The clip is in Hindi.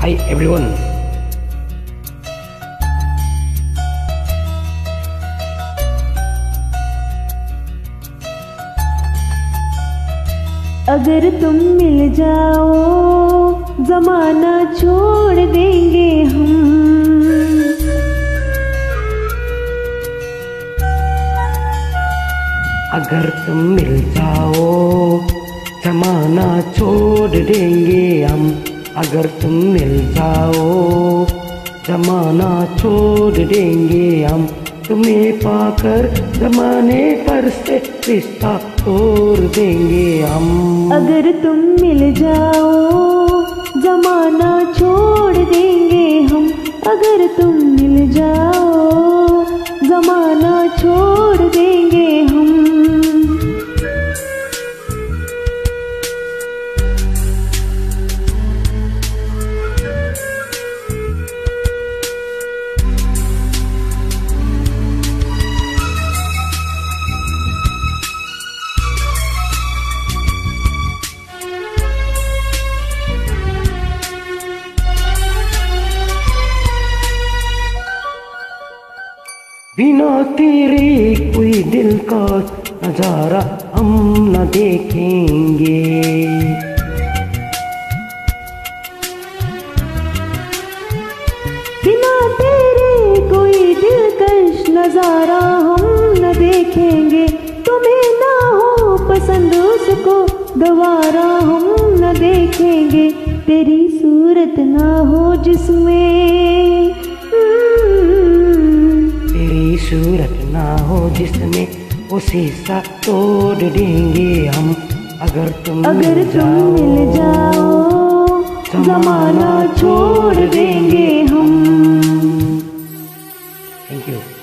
Hi everyone. अगर तुम मिल जाओ जमाना छोड़ देंगे हम। अगर तुम मिल जाओ जमाना छोड़ देंगे हम। अगर तुम मिल जाओ जमाना छोड़ देंगे हम। तुम्हें पाकर जमाने पर से रिश्ता तोड़ देंगे हम। अगर तुम मिल जाओ जमाना छोड़ देंगे हम। अगर तुम मिल जाओ जमाना छोड़ देंगे हम। बिना तेरे कोई दिल का नजारा हम न देखेंगे। बिना तेरे कोई दिलकश नजारा हम न देखेंगे। तुम्हें ना हो पसंद उसको दोबारा हम न देखेंगे। तेरी सूरत ना हो जिसमें सूरत ना हो जिसमें वो शीशा तोड़ देंगे हम। अगर तुम मिल जाओ जमाना छोड़ देंगे हम। Thank you.